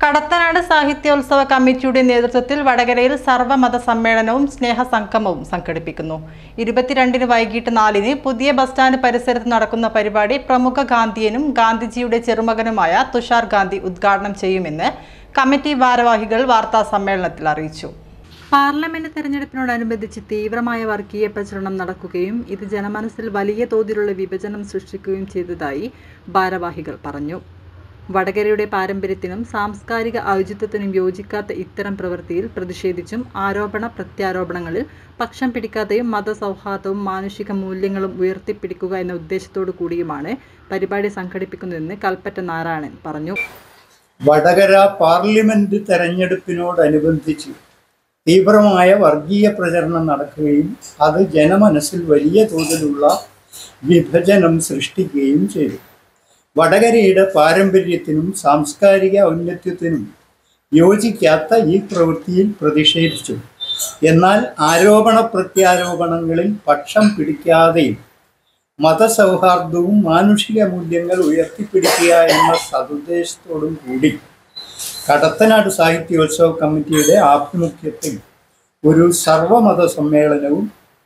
കടത്തനാട് സാഹിത്യോത്സവ കമ്മിറ്റിയുടെ നേതൃത്വത്തിൽ വടകരയിൽ സർവ്വമത സമ്മേളനവും സ്നേഹസംഗമവും സംഘടിപ്പിക്കുന്നു. 22-ന് വൈകിട്ട് 4-ന് പുതിയ ബസ് സ്റ്റാൻഡ് പരിസരത്ത് നടക്കുന്ന പരിപാടി പ്രമുഖ ഗാന്ധിയനും ഗാന്ധിജിയുടെ ചെറുമകനുമായ തുഷാർ ഗാന്ധി ഉദ്ഘാടനം ചെയ്യുമെന്ന് കമ്മിറ്റി ഭാരവാഹികൾ വാർത്താ സമ്മേളനത്തിൽ അറിയിച്ചു. പാർലമെന്റ് തെരഞ്ഞെടുപ്പിനോടനുബന്ധിച്ച് തീവ്രമായ വർഗീയ പ്രചരണം നടക്കുകയും ഇത് ജനമനസ്സിൽ വലിയ തോതിലുള്ള വിഭജനം സൃഷ്ടിക്കുകയും ചെയ്തതായി ഭാരവാഹികൾ പറഞ്ഞു. വടകരയുടെ പാരമ്പര്യത്തിനും സാംസ്കാരിക ഔചിത്യത്തിനും യോജിക്കാത്ത ഇത്തരം പ്രവൃത്തിയിൽ പ്രതിഷേധിച്ചും ആരോപണ-പ്രത്യാരോപണങ്ങളിൽ പക്ഷം പിടിക്കാതെയും മതസൗഹാർദ്ദവും മാനുഷിക മൂല്യങ്ങളും ഉയർത്തിപ്പിടിക്കുക എന്ന ഉദ്ദേശത്തോടു കൂടിയുമാണ് പരിപാടി സംഘടിപ്പിക്കുന്നതെന്ന് കൽപ്പറ്റ നാരായണൻ പറഞ്ഞു. വടകര പാർലമെന്റ് തെരഞ്ഞെടുപ്പിനോടനുബന്ധിച്ച് തീവ്രമായ വർഗീയ പ്രചരണം നടക്കുകയും അത് ജനമനസ്സിൽ വലിയ തോതിലുള്ള വിഭജനം സൃഷ്ടിക്കുകയും ചെയ്തു. വടകരയുടെ പാരമ്പര്യത്തിനും സാംസ്കാരിക ഔന്നത്യത്തിനും യോജിക്കാത്ത ഈ പ്രവൃത്തിയിൽ പ്രതിഷേധിച്ചു. എന്നാൽ ആരോപണ-പ്രത്യാരോപണങ്ങളിൽ പക്ഷം പിടിക്കാതെയും മതസൗഹാർദ്ദവും മാനുഷിക മൂല്യങ്ങൾ ഉയർത്തിപ്പിടിക്കുക എന്ന സതുദ്ദേശത്തോടും കൂടി കടത്തനാട് സാഹിത്യോത്സവ കമ്മിറ്റിയുടെ ആഭിമുഖ്യത്തിൽ ഒരു സർവമത സമ്മേളനവും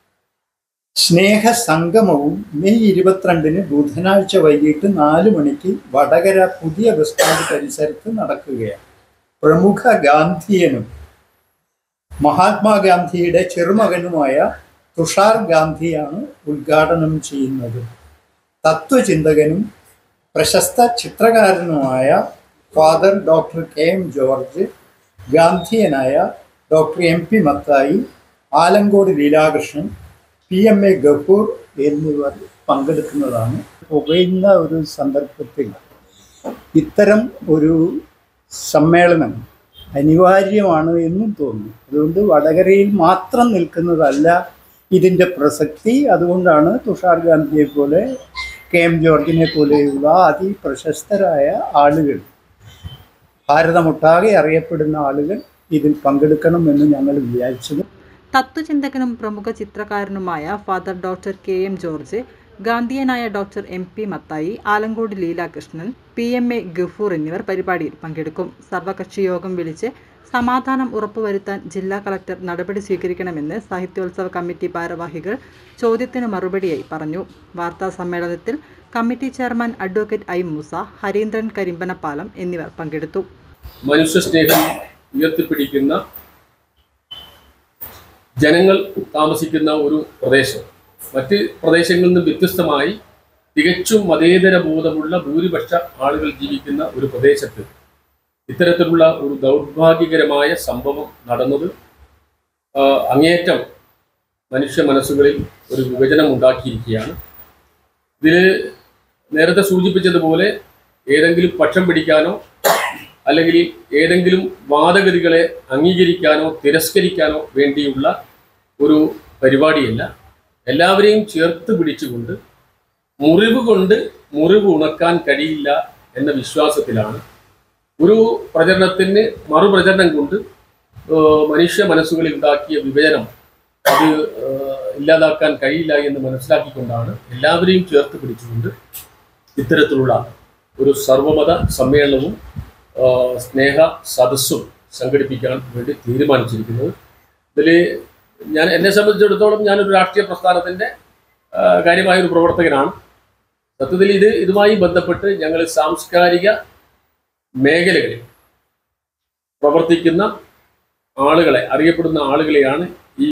സ്നേഹസംഗമവും മെയ് 22-ന് ബുധനാഴ്ച വൈകിട്ട് 4 മണിക്ക് വടകര പുതിയ ബസ് സ്റ്റാൻഡ് പരിസരത്ത് നടക്കുകയാണ്. പ്രമുഖ ഗാന്ധിയനും മഹാത്മാഗാന്ധിയുടെ ചെറുമകനുമായ തുഷാർ ഗാന്ധിയാണ് ഉദ്ഘാടനം ചെയ്യുന്നത്. തത്വചിന്തകനും പ്രശസ്ത ചിത്രകാരനുമായ ഫാദർ ഡോക്ടർ കെ.എം. ജോർജ്, ഗാന്ധിയനായ doctor M P. Mathai, Alankode Leelakrishnan, P.M.A. Gafoor എന്നിവർ പങ്കെടുക്കുന്നതാണ്. പുകയുന്ന ഒരു സന്ദർഭത്തിൽ ഇത്തരം ഒരു സമ്മേളനം അനിവാര്യമാണ് എന്നും തോന്നുന്നു. അതുകൊണ്ട് വടകരയിൽ മാത്രം നിൽക്കുന്നതല്ല ഇതിൻ്റെ പ്രസക്തി. അതുകൊണ്ടാണ് തുഷാർ ഗാന്ധിയെ പോലെ, K.M. ജോർജിനെ പോലെയുള്ള അതിപ്രശസ്തരായ ആളുകൾ, ഭാരതമൊട്ടാകെ അറിയപ്പെടുന്ന ആളുകൾ ഇതിൽ പങ്കെടുക്കണമെന്ന് ഞങ്ങൾ വിചാരിച്ചത്. തത്വചിന്തകനും പ്രമുഖ ചിത്രകാരനുമായ ഫാദർ ഡോക്ടർ K.M. ജോർജ്, ഗാന്ധിയനായ doctor M P. Mathai, Alankode Leelakrishnan, P.M.A. Gafoor എന്നിവർ പരിപാടിയിൽ പങ്കെടുക്കും. സർവകക്ഷി യോഗം വിളിച്ച് സമാധാനം ഉറപ്പുവരുത്താൻ ജില്ലാ കളക്ടർ നടപടി സ്വീകരിക്കണമെന്ന് സാഹിത്യോത്സവ കമ്മിറ്റി ഭാരവാഹികൾ ചോദ്യത്തിന് മറുപടിയായി പറഞ്ഞു. വാർത്താ സമ്മേളനത്തിൽ committee chairman advocate I. Moosa, Harindran Karimbanapalam എന്നിവർ പങ്കെടുത്തു. മനുഷ്യസ്നേഹം ഉയർത്തിപ്പിടിക്കുന്ന ജനങ്ങൾ താമസിക്കുന്ന ഒരു പ്രദേശം, മറ്റ് പ്രദേശങ്ങളിൽ നിന്നും വ്യത്യസ്തമായി തികച്ചും മതേതര ബോധമുള്ള ഭൂരിപക്ഷ ആളുകൾ ജീവിക്കുന്ന ഒരു പ്രദേശത്ത് ഇത്തരത്തിലുള്ള ഒരു ദൗർഭാഗ്യകരമായ സംഭവം നടന്നത് അങ്ങേയറ്റം മനുഷ്യ മനസ്സുകളിൽ ഒരു വിഭജനം ഉണ്ടാക്കിയിരിക്കുകയാണ്. ഇതിൽ നേരത്തെ സൂചിപ്പിച്ചതുപോലെ ഏതെങ്കിലും പക്ഷം പിടിക്കാനോ അല്ലെങ്കിൽ ഏതെങ്കിലും വാദഗതികളെ അംഗീകരിക്കാനോ തിരസ്കരിക്കാനോ വേണ്ടിയുള്ള ഒരു പരിപാടിയല്ല. എല്ലാവരെയും ചേർത്ത് പിടിച്ചുകൊണ്ട് മുറിവ് കൊണ്ട് മുറിവ് ഉണക്കാൻ കഴിയില്ല എന്ന വിശ്വാസത്തിലാണ് ഒരു പ്രചരണത്തിന് മറുപ്രചരണം കൊണ്ട് മനുഷ്യ മനസ്സുകളിൽ ഉണ്ടാക്കിയ വിഭജനം അത് ഇല്ലാതാക്കാൻ കഴിയില്ല എന്ന് മനസ്സിലാക്കിക്കൊണ്ടാണ് എല്ലാവരെയും ചേർത്ത് പിടിച്ചുകൊണ്ട് ഇത്തരത്തിലുള്ള ഒരു സർവമത സമ്മേളനവും സ്നേഹ സദസ്സും സംഘടിപ്പിക്കാൻ വേണ്ടി തീരുമാനിച്ചിരിക്കുന്നത്. ഇതിൽ എന്നെ സംബന്ധിച്ചിടത്തോളം ഞാനൊരു രാഷ്ട്രീയ പ്രസ്ഥാനത്തിൻ്റെ കാര്യമായൊരു പ്രവർത്തകനാണ്. സത്യത്തിൽ ഇതുമായി ബന്ധപ്പെട്ട് ഞങ്ങൾ സാംസ്കാരിക മേഖലകളിൽ പ്രവർത്തിക്കുന്ന ആളുകളെ, അറിയപ്പെടുന്ന ആളുകളെയാണ്